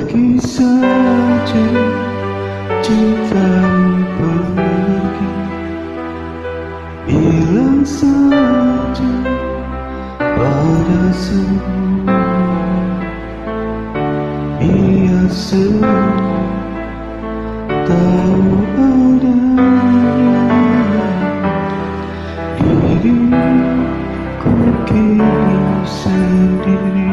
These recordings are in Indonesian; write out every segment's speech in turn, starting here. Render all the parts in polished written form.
Pergi saja, cintamu pergi. Bilang saja pada semua, biar semua tahu adanya. Diriku kini sendiri.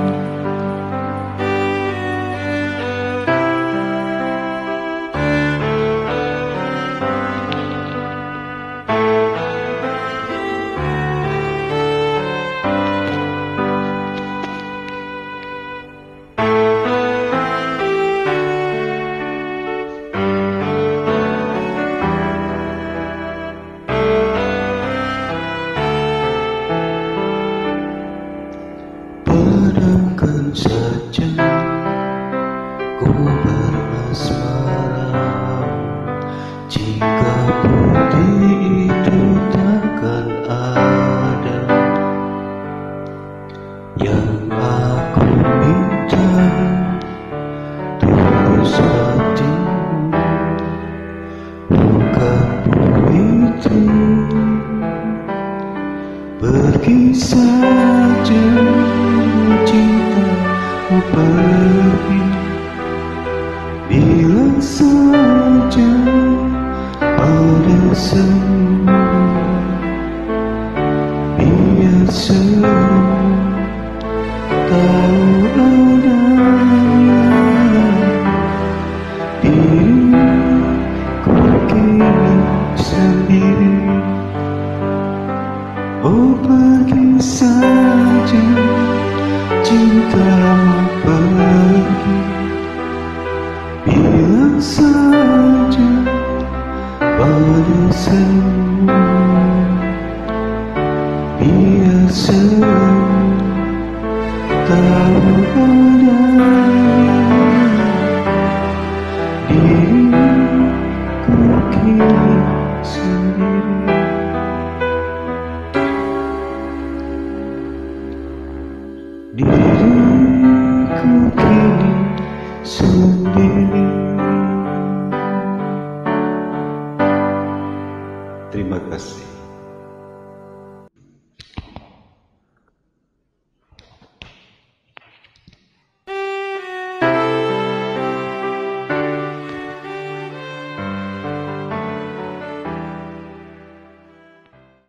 Padamkan saja ku berasmara, jika bukti itu takkan ada. Yang aku minta tulus hatimu, bukan begitu. Pergi saja, cintamu pergi. Bilang saja pada semua, biar semua tahu adanya. Diriku kini sendiri. Oh, pergi saja, cintamu pergi. Bilang saja pada semua, biar semua tahu adanya.